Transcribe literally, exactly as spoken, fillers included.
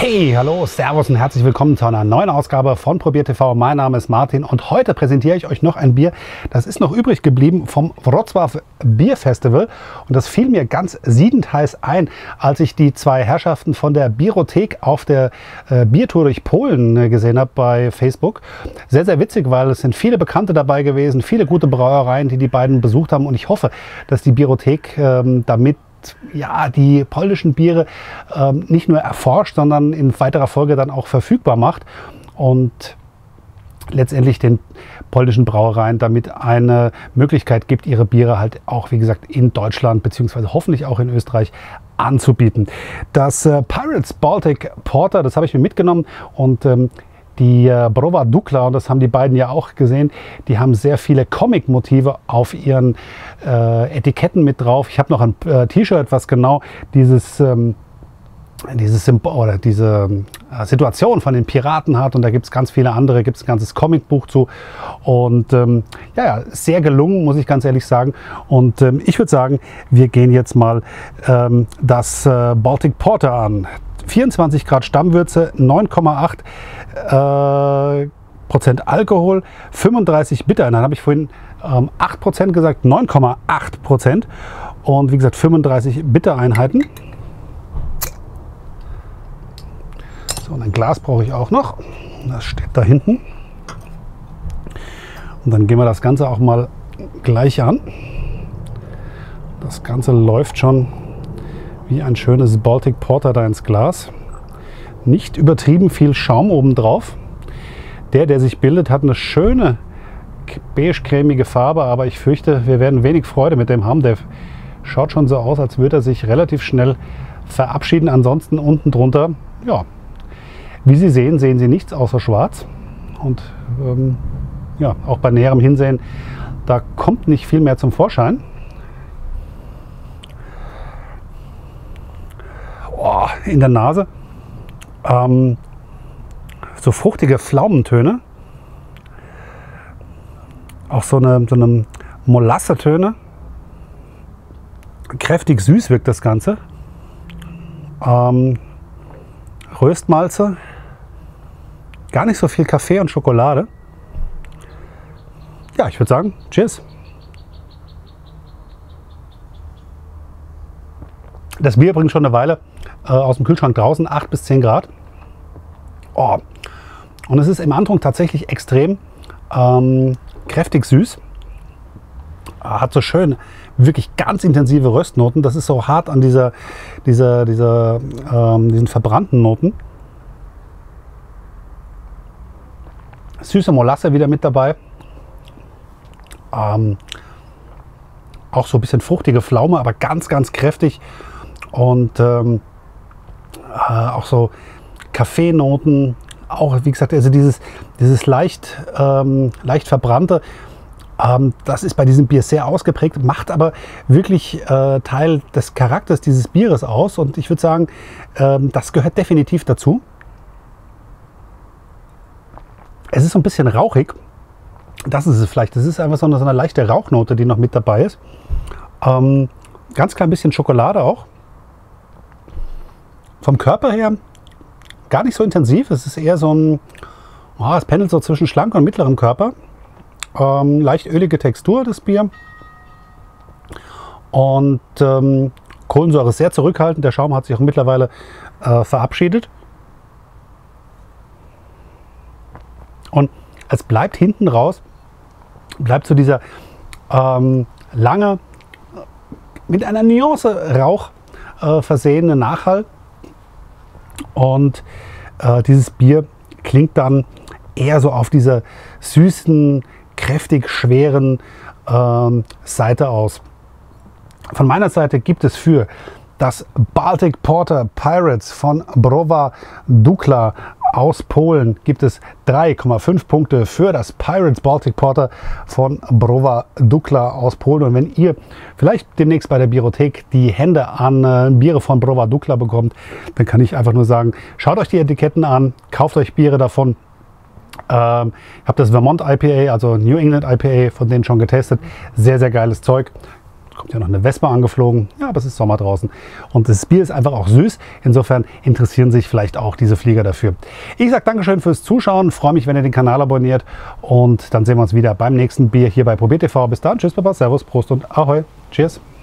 Hey, hallo, servus und herzlich willkommen zu einer neuen Ausgabe von ProbierTV. Mein Name ist Martin und heute präsentiere ich euch noch ein Bier, das ist noch übrig geblieben vom Wrocław Beer Festival. Und das fiel mir ganz siedend heiß ein, als ich die zwei Herrschaften von der Bierothek auf der äh, Biertour durch Polen äh, gesehen habe bei Facebook. Sehr, sehr witzig, weil es sind viele Bekannte dabei gewesen, viele gute Brauereien, die die beiden besucht haben. Und ich hoffe, dass die Bierothek ähm, damit ja, die polnischen Biere ähm, nicht nur erforscht, sondern in weiterer Folge dann auch verfügbar macht und letztendlich den polnischen Brauereien damit eine Möglichkeit gibt, ihre Biere halt auch, wie gesagt, in Deutschland beziehungsweise hoffentlich auch in Österreich anzubieten. Das äh, Pirates Baltic Porter, das habe ich mir mitgenommen und ähm, die äh, Brova Dukla, und das haben die beiden ja auch gesehen, die haben sehr viele Comic-Motive auf ihren äh, Etiketten mit drauf. Ich habe noch ein äh, T-Shirt, was genau dieses, ähm, dieses Symbol oder diese äh, Situation von den Piraten hat. Und da gibt es ganz viele andere, gibt es ein ganzes Comicbuch zu. Und ähm, ja, ja, sehr gelungen, muss ich ganz ehrlich sagen. Und ähm, ich würde sagen, wir gehen jetzt mal ähm, das äh, Baltic Porter an. vierundzwanzig Grad Stammwürze, neun Komma acht äh, Prozent Alkohol, fünfunddreißig Bitter. Dann habe ich vorhin ähm, acht Prozent gesagt, neun Komma acht Prozent. Und wie gesagt, fünfunddreißig Bittereinheiten. So, und ein Glas brauche ich auch noch. Das steht da hinten. Und dann gehen wir das Ganze auch mal gleich an. Das Ganze läuft schon wie ein schönes Baltic Porter da ins Glas. Nicht übertrieben viel Schaum oben drauf. Der, der sich bildet, hat eine schöne beige-cremige Farbe, aber ich fürchte, wir werden wenig Freude mit dem haben. Der schaut schon so aus, als würde er sich relativ schnell verabschieden. Ansonsten unten drunter, ja, wie Sie sehen, sehen Sie nichts außer schwarz. Und ähm, ja, auch bei näherem Hinsehen, da kommt nicht viel mehr zum Vorschein. Oh, in der Nase ähm, so fruchtige Pflaumentöne, auch so eine, so eine Molassetöne, kräftig süß wirkt das Ganze, ähm, Röstmalze, gar nicht so viel Kaffee und Schokolade. Ja, ich würde sagen, cheers. Das Bier bringt schon eine Weile äh, aus dem Kühlschrank draußen, acht bis zehn Grad. Oh. Und es ist im Antrunk tatsächlich extrem ähm, kräftig süß. Hat so schön, wirklich ganz intensive Röstnoten. Das ist so hart an dieser, dieser, dieser, ähm, diesen verbrannten Noten. Süße Molasse wieder mit dabei. Ähm, auch so ein bisschen fruchtige Pflaume, aber ganz, ganz kräftig. Und ähm, äh, auch so Kaffeenoten, auch wie gesagt, also dieses, dieses leicht, ähm, leicht verbrannte, ähm, das ist bei diesem Bier sehr ausgeprägt, macht aber wirklich äh, Teil des Charakters dieses Bieres aus. Und ich würde sagen, ähm, das gehört definitiv dazu. Es ist so ein bisschen rauchig, das ist es vielleicht. Das ist einfach so eine, so eine leichte Rauchnote, die noch mit dabei ist. Ähm, ganz klein bisschen Schokolade auch. Vom Körper her gar nicht so intensiv. Es ist eher so ein, oh, es pendelt so zwischen schlank und mittlerem Körper. Ähm, leicht ölige Textur, das Bier. Und ähm, Kohlensäure ist sehr zurückhaltend. Der Schaum hat sich auch mittlerweile äh, verabschiedet. Und es bleibt hinten raus, bleibt so dieser ähm, lange, mit einer Nuance Rauch äh, versehene Nachhall. Und äh, dieses Bier klingt dann eher so auf dieser süßen, kräftig schweren ähm, Seite aus. Von meiner Seite gibt es für das Baltic Porter Pirates von Brova Dukla aus Polen gibt es drei Komma fünf Punkte für das Pirates Baltic Porter von Brova Dukla aus Polen. Und wenn ihr vielleicht demnächst bei der Bierothek die Hände an äh, Biere von Brova Dukla bekommt, dann kann ich einfach nur sagen, schaut euch die Etiketten an, kauft euch Biere davon. Ähm, ich habe das Vermont I P A, also New England I P A, von denen schon getestet. Sehr, sehr geiles Zeug. Kommt ja noch eine Wespe angeflogen. Ja, aber es ist Sommer draußen. Und das Bier ist einfach auch süß. Insofern interessieren sich vielleicht auch diese Flieger dafür. Ich sage Dankeschön fürs Zuschauen. Freue mich, wenn ihr den Kanal abonniert. Und dann sehen wir uns wieder beim nächsten Bier hier bei ProbierTV. Bis dann. Tschüss, Baba, Servus, Prost und Ahoi. Cheers.